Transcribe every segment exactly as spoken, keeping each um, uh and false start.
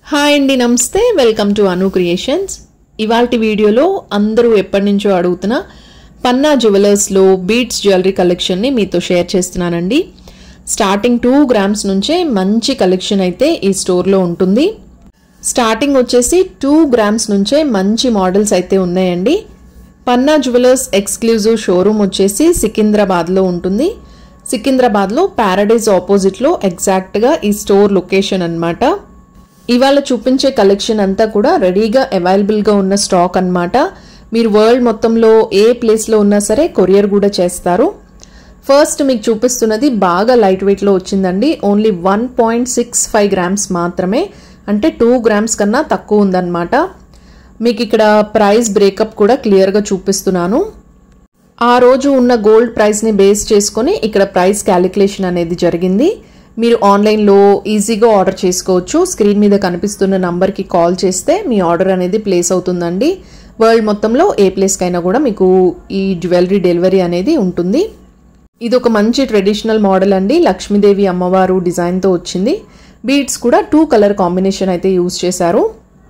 Hi అండి, నమస్తే. Welcome to Anu creations. ఇవాల్టి వీడియోలో అందరూ ఎప్పటి నుంచో అడుగుతున్న పన్నా జ్యువెలర్స్లో బీడ్స్ జ్యువెలరీ కలెక్షన్ని మీతో షేర్ చేస్తున్నానండి. స్టార్టింగ్ టూ గ్రామ్స్ నుంచే మంచి కలెక్షన్ అయితే ఈ స్టోర్లో ఉంటుంది. స్టార్టింగ్ వచ్చేసి టూ గ్రామ్స్ నుంచే మంచి మోడల్స్ అయితే ఉన్నాయండి. పన్నా జ్యువెలర్స్ ఎక్స్క్లూజివ్ షోరూమ్ వచ్చేసి సికింద్రాబాద్లో ఉంటుంది. సికింద్రాబాద్లో ప్యారడైజ్ ఆపోజిట్లో ఎగ్జాక్ట్గా ఈ స్టోర్ లొకేషన్ అన్నమాట. ఇవాళ చూపించే కలెక్షన్ అంతా కూడా రెడీగా అవైలబుల్గా ఉన్న స్టాక్ అన్నమాట. మీరు వరల్డ్ మొత్తంలో ఏ ప్లేస్లో ఉన్నా సరే కొరియర్ కూడా చేస్తారు. ఫస్ట్ మీకు చూపిస్తున్నది బాగా లైట్ వెయిట్లో వచ్చిందండి. Only one point six five grams మాత్రమే, అంటే టూ గ్రామ్స్ కన్నా తక్కువ ఉందన్నమాట. మీకు ఇక్కడ ప్రైస్ బ్రేకప్ కూడా క్లియర్గా చూపిస్తున్నాను. ఆ రోజు ఉన్న గోల్డ్ ప్రైస్ని బేస్ చేసుకొని ఇక్కడ ప్రైస్ క్యాలిక్యులేషన్ అనేది జరిగింది. మీరు ఆన్లైన్లో ఈజీగా ఆర్డర్ చేసుకోవచ్చు. స్క్రీన్ మీద కనిపిస్తున్న నంబర్కి కాల్ చేస్తే మీ ఆర్డర్ అనేది ప్లేస్ అవుతుందండి. వరల్డ్ మొత్తంలో ఏ ప్లేస్కైనా కూడా మీకు ఈ జ్యువెలరీ డెలివరీ అనేది ఉంటుంది. ఇది ఒక మంచి ట్రెడిషనల్ మోడల్ అండి. లక్ష్మీదేవి అమ్మవారు డిజైన్తో వచ్చింది. బీడ్స్ కూడా టూ కలర్ కాంబినేషన్ అయితే యూజ్ చేశారు.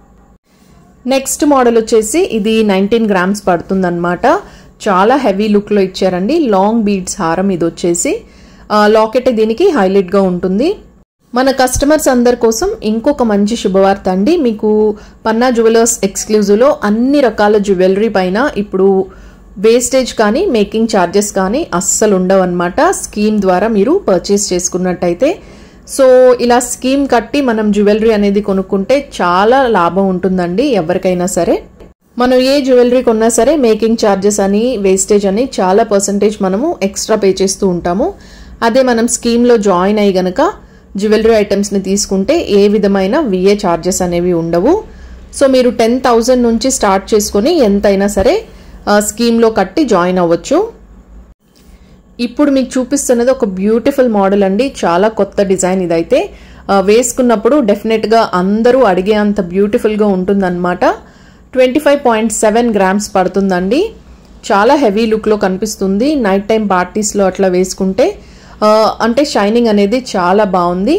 నెక్స్ట్ మోడల్ వచ్చేసి ఇది నైన్టీన్ గ్రామ్స్ పడుతుందన్నమాట. చాలా హెవీ లుక్లో ఇచ్చారండి. లాంగ్ బీడ్స్ హారం ఇది వచ్చేసి లాకెట్ దీనికి హైలైట్గా ఉంటుంది. మన కస్టమర్స్ అందరి కోసం ఇంకొక మంచి శుభవార్త అండి. మీకు పన్నా జ్యువెలర్స్ ఎక్స్క్లూజివ్లో అన్ని రకాల జ్యువెలరీ పైన ఇప్పుడు వేస్టేజ్ కానీ మేకింగ్ ఛార్జెస్ కానీ అస్సలు ఉండవు అన్నమాట. స్కీమ్ ద్వారా మీరు పర్చేస్ చేసుకున్నట్టయితే. సో ఇలా స్కీమ్ కట్టి మనం జ్యువెలరీ అనేది కొనుక్కుంటే చాలా లాభం ఉంటుందండి ఎవరికైనా సరే. మనం ఏ జ్యువెలరీ కొన్నా సరే మేకింగ్ ఛార్జెస్ అని వేస్టేజ్ అని చాలా పర్సంటేజ్ మనము ఎక్స్ట్రా పే చేస్తూ ఉంటాము. అదే మనం స్కీమ్లో జాయిన్ అయ్యి గనక జ్యువెలరీ ఐటమ్స్ని తీసుకుంటే ఏ విధమైన విఏ ఛార్జెస్ అనేవి ఉండవు. సో మీరు టెన్ థౌజండ్ నుంచి స్టార్ట్ చేసుకొని ఎంతైనా సరే స్కీమ్లో కట్టి జాయిన్ అవ్వచ్చు. ఇప్పుడు మీకు చూపిస్తున్నది ఒక బ్యూటిఫుల్ మోడల్ అండి. చాలా కొత్త డిజైన్ ఇదైతే. వేసుకున్నప్పుడు డెఫినెట్గా అందరూ అడిగే అంత బ్యూటిఫుల్గా ఉంటుందన్నమాట. Twenty five point seven grams పడుతుందండి. చాలా హెవీ లుక్లో కనిపిస్తుంది. నైట్ టైం పార్టీస్లో అట్లా వేసుకుంటే అంటే షైనింగ్ అనేది చాలా బాగుంది.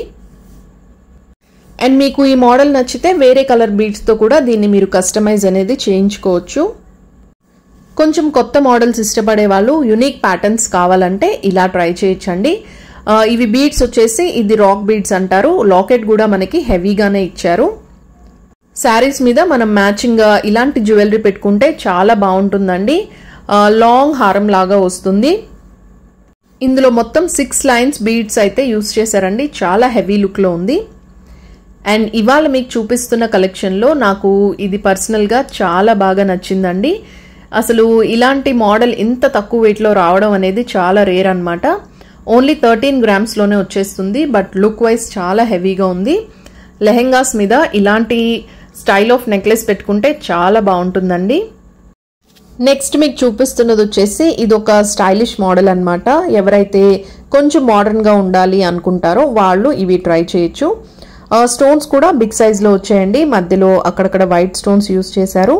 అండ్ మీకు ఈ మోడల్ నచ్చితే వేరే కలర్ బీడ్స్తో కూడా దీన్ని మీరు కస్టమైజ్ అనేది చేయించుకోవచ్చు. కొంచెం కొత్త మోడల్స్ ఇష్టపడే వాళ్ళు యునిక్ ప్యాటర్న్స్ కావాలంటే ఇలా ట్రై చేయొచ్చండి. ఇవి బీడ్స్ వచ్చేసి ఇది రాక్ బీడ్స్ అంటారు. లాకెట్ కూడా మనకి హెవీగానే ఇచ్చారు. శారీస్ మీద మనం మ్యాచింగ్గా ఇలాంటి జ్యువెలరీ పెట్టుకుంటే చాలా బాగుంటుందండి. లాంగ్ హారం లాగా వస్తుంది. ఇందులో మొత్తం సిక్స్ లైన్స్ బీడ్స్ అయితే యూజ్ చేశారండి. చాలా హెవీ లుక్లో ఉంది. అండ్ ఇవాళ మీకు చూపిస్తున్న కలెక్షన్లో నాకు ఇది పర్సనల్గా చాలా బాగా నచ్చిందండి. అసలు ఇలాంటి మోడల్ ఇంత తక్కువ వెయిట్లో రావడం అనేది చాలా రేర్ అనమాట. ఓన్లీ థర్టీన్ గ్రామ్స్లోనే వచ్చేస్తుంది. బట్ లుక్ వైజ్ చాలా హెవీగా ఉంది. లెహెంగాస్ మీద ఇలాంటి స్టైల్ ఆఫ్ నెక్లెస్ పెట్టుకుంటే చాలా బాగుంటుందండి. నెక్స్ట్ మీకు చూపిస్తున్నది వచ్చేసి ఇది ఒక స్టైలిష్ మోడల్ అనమాట. ఎవరైతే కొంచెం మోడర్న్గా ఉండాలి అనుకుంటారో వాళ్ళు ఇవి ట్రై చేయొచ్చు. స్టోన్స్ కూడా బిగ్ సైజ్లో వచ్చాయండి. మధ్యలో అక్కడక్కడ వైట్ స్టోన్స్ యూజ్ చేశారు.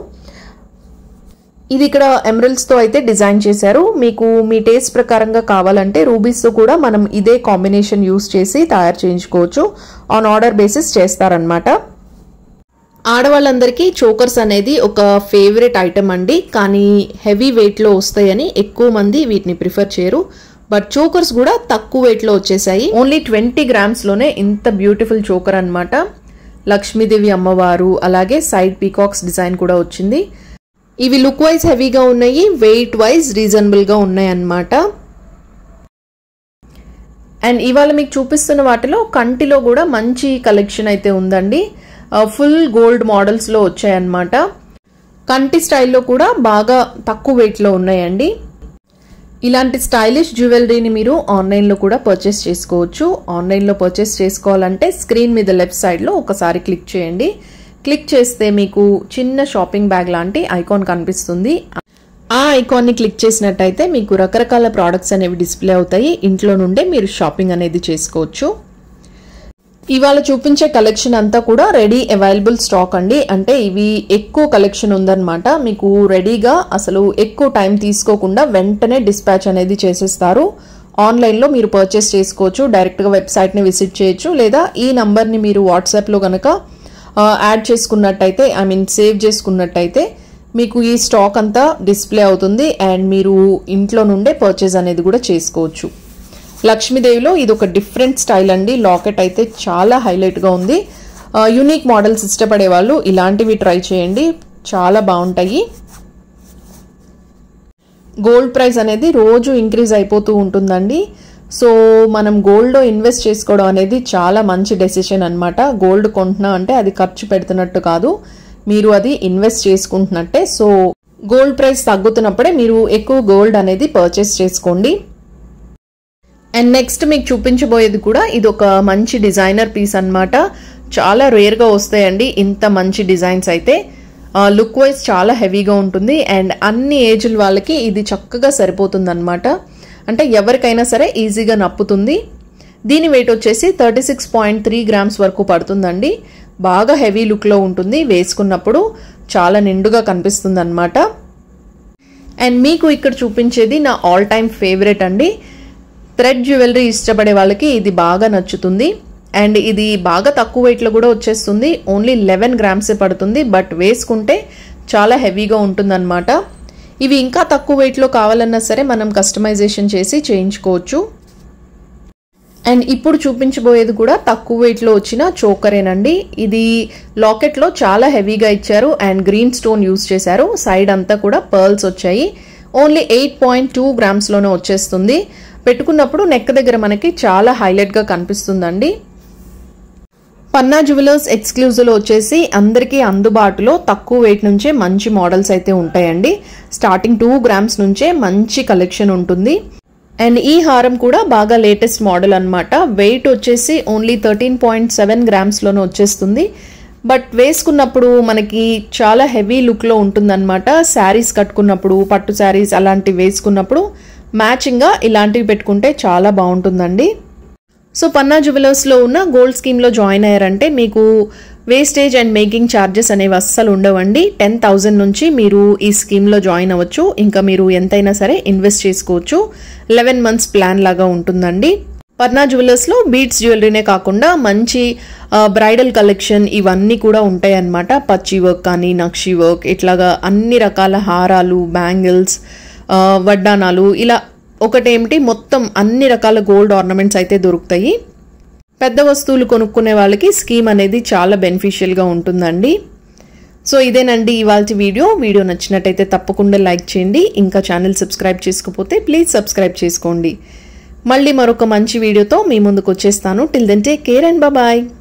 ఇది ఇక్కడ ఎమరల్డ్స్తో అయితే డిజైన్ చేశారు. మీకు మీ టేస్ట్ ప్రకారంగా కావాలంటే రూబీస్తో కూడా మనం ఇదే కాంబినేషన్ యూజ్ చేసి తయారు చేయించుకోవచ్చు. ఆన్ ఆర్డర్ బేసిస్ చేస్తారనమాట. ఆడవాళ్ళందరికీ చోకర్స్ అనేది ఒక ఫేవరెట్ ఐటమ్ అండి. కానీ హెవీ వెయిట్లో వస్తాయని ఎక్కువ మంది వీటిని ప్రిఫర్ చేయరు. బట్ చోకర్స్ కూడా తక్కువ వెయిట్లో వచ్చేసాయి. ఓన్లీ ట్వంటీ గ్రామ్స్లోనే ఇంత బ్యూటిఫుల్ చోకర్ అనమాట. లక్ష్మీదేవి అమ్మవారు అలాగే సైడ్ పీకాక్స్ డిజైన్ కూడా వచ్చింది. ఇవి లుక్ వైజ్ హెవీగా ఉన్నాయి, వెయిట్ వైజ్ రీజనబుల్గా ఉన్నాయి అన్నమాట. అండ్ ఇవాళ మీకు చూపిస్తున్న వాటిలో కంటిలో కూడా మంచి కలెక్షన్ అయితే ఉందండి. ఫుల్ గోల్డ్ మోడల్స్లో వచ్చాయన్నమాట. కంటి స్టైల్లో కూడా బాగా తక్కువ వెయిట్లో ఉన్నాయండి. ఇలాంటి స్టైలిష్ జ్యువెలరీని మీరు ఆన్లైన్లో కూడా పర్చేస్ చేసుకోవచ్చు. ఆన్లైన్లో పర్చేస్ చేసుకోవాలంటే స్క్రీన్ మీద లెఫ్ట్ సైడ్లో ఒకసారి క్లిక్ చేయండి. క్లిక్ చేస్తే మీకు చిన్న షాపింగ్ బ్యాగ్ లాంటి ఐకాన్ కనిపిస్తుంది. ఆ ఐకాన్ని క్లిక్ చేసినట్టయితే మీకు రకరకాల ప్రోడక్ట్స్ అనేవి డిస్ప్లే అవుతాయి. ఇంట్లో నుండే మీరు షాపింగ్ అనేది చేసుకోవచ్చు. ఇవాళ చూపించే కలెక్షన్ అంతా కూడా రెడీ అవైలబుల్ స్టాక్ అండి. అంటే ఇవి ఎక్కువ కలెక్షన్ ఉందన్నమాట. మీకు రెడీగా అసలు ఎక్కువ టైం తీసుకోకుండా వెంటనే డిస్పాచ్ అనేది చేసేస్తారు. ఆన్లైన్లో మీరు పర్చేస్ చేసుకోవచ్చు. డైరెక్ట్గా వెబ్సైట్ని విజిట్ చేయొచ్చు. లేదా ఈ నంబర్ని మీరు వాట్సాప్లో కనుక యాడ్ చేసుకున్నట్టయితే ఐ మీన్ సేవ్ చేసుకున్నట్టయితే మీకు ఈ స్టాక్ అంతా డిస్ప్లే అవుతుంది అండ్ మీరు ఇంట్లో నుండే పర్చేజ్ అనేది కూడా చేసుకోవచ్చు. లక్ష్మీదేవిలో ఇది ఒక డిఫరెంట్ స్టైల్ అండి. లాకెట్ అయితే చాలా హైలైట్గా ఉంది. యూనిక్ మోడల్స్ ఇష్టపడే వాళ్ళు ఇలాంటివి ట్రై చేయండి, చాలా బాగుంటాయి. గోల్డ్ ప్రైస్ అనేది రోజు ఇంక్రీజ్ అయిపోతూ ఉంటుందండి. సో మనం గోల్డ్లో ఇన్వెస్ట్ చేసుకోవడం అనేది చాలా మంచి డెసిషన్ అనమాట. గోల్డ్ కొంటున్నా అంటే అది ఖర్చు పెడుతున్నట్టు కాదు, మీరు అది ఇన్వెస్ట్ చేసుకుంటున్నట్టే. సో గోల్డ్ ప్రైస్ తగ్గుతున్నప్పుడే మీరు ఎక్కువ గోల్డ్ అనేది పర్చేస్ చేసుకోండి. అండ్ నెక్స్ట్ మీకు చూపించబోయేది కూడా ఇది ఒక మంచి డిజైనర్ పీస్ అనమాట. చాలా రేర్గా వస్తాయండి ఇంత మంచి డిజైన్స్ అయితే. లుక్ వైజ్ చాలా హెవీగా ఉంటుంది అండ్ అన్ని ఏజ్ల వాళ్ళకి ఇది చక్కగా సరిపోతుంది అనమాట. అంటే ఎవరికైనా సరే ఈజీగా నప్పుతుంది. దీని వెయిట్ వచ్చేసి thirty six point three grams వరకు పడుతుందండి. బాగా హెవీ లుక్లో ఉంటుంది, వేసుకున్నప్పుడు చాలా నిండుగా కనిపిస్తుంది అనమాట. అండ్ మీకు ఇక్కడ చూపించేది నా ఆల్ టైమ్ ఫేవరెట్ అండి. థ్రెడ్ జ్యువెలరీ ఇష్టపడే వాళ్ళకి ఇది బాగా నచ్చుతుంది. అండ్ ఇది బాగా తక్కువ వెయిట్లో కూడా వచ్చేస్తుంది. ఓన్లీ లెవెన్ గ్రామ్సే పడుతుంది, బట్ వేసుకుంటే చాలా హెవీగా ఉంటుందన్నమాట. ఇవి ఇంకా తక్కువ వెయిట్లో కావాలన్నా సరే మనం కస్టమైజేషన్ చేసి చేయించుకోవచ్చు. అండ్ ఇప్పుడు చూపించబోయేది కూడా తక్కువ వెయిట్లో వచ్చిన చోకరేనండి. ఇది లాకెట్లో చాలా హెవీగా ఇచ్చారు అండ్ గ్రీన్ స్టోన్ యూజ్ చేశారు. సైడ్ అంతా కూడా పర్ల్స్ వచ్చాయి. ఓన్లీ ఎయిట్ పాయింట్ టూ గ్రామ్స్లోనే వచ్చేస్తుంది. పెట్టుకున్నప్పుడు నెక్ దగ్గర మనకి చాలా హైలైట్గా కనిపిస్తుందండి. పన్నా జ్యువెలర్స్ ఎక్స్క్లూజివ్లో వచ్చేసి అందరికీ అందుబాటులో తక్కువ వెయిట్ నుంచే మంచి మోడల్స్ అయితే ఉంటాయండి. స్టార్టింగ్ టూ గ్రామ్స్ నుంచే మంచి కలెక్షన్ ఉంటుంది. అండ్ ఈ హారం కూడా బాగా లేటెస్ట్ మోడల్ అనమాట. వెయిట్ వచ్చేసి ఓన్లీ థర్టీన్ పాయింట్ సెవెన్ గ్రామ్స్లోనే వచ్చేస్తుంది. బట్ వేసుకున్నప్పుడు మనకి చాలా హెవీ లుక్లో ఉంటుందన్నమాట. శారీస్ కట్టుకున్నప్పుడు, పట్టు శారీస్ అలాంటివి వేసుకున్నప్పుడు మ్యాచింగ్గా ఇలాంటివి పెట్టుకుంటే చాలా బాగుంటుందండి. సో పన్నా జ్యువెలర్స్లో ఉన్న గోల్డ్ స్కీమ్లో జాయిన్ అయ్యారంటే మీకు వేస్టేజ్ అండ్ మేకింగ్ ఛార్జెస్ అనేవి అస్సలు ఉండవండి. టెన్ థౌజండ్ నుంచి మీరు ఈ స్కీమ్లో జాయిన్ అవ్వచ్చు. ఇంకా మీరు ఎంతైనా సరే ఇన్వెస్ట్ చేసుకోవచ్చు. లెవెన్ మంత్స్ ప్లాన్ లాగా ఉంటుందండి. పన్నా జ్యువెలర్స్లో బీడ్స్ జ్యువెలరీనే కాకుండా మంచి బ్రైడల్ కలెక్షన్ ఇవన్నీ కూడా ఉంటాయి అన్నమాట. పచ్చి వర్క్ కానీ, నక్షి వర్క్, ఇట్లాగా అన్ని రకాల హారాలు, బ్యాంగిల్స్, వడ్డానాలు, ఇలా ఒకటేమిటి మొత్తం అన్ని రకాల గోల్డ్ ఆర్నమెంట్స్ అయితే దొరుకుతాయి. పెద్ద వస్తువులు కొనుక్కునే వాళ్ళకి స్కీమ్ అనేది చాలా బెనిఫిషియల్గా ఉంటుందండి. సో ఇదేనండి ఇవాల్టి వీడియో. వీడియో నచ్చినట్టయితే తప్పకుండా లైక్ చేయండి. ఇంకా ఛానల్ సబ్స్క్రైబ్ చేసుకోకపోతే ప్లీజ్ సబ్స్క్రైబ్ చేసుకోండి. మళ్ళీ మరొక మంచి వీడియోతో మీ ముందుకు వచ్చేస్తాను. Till then take care and bye.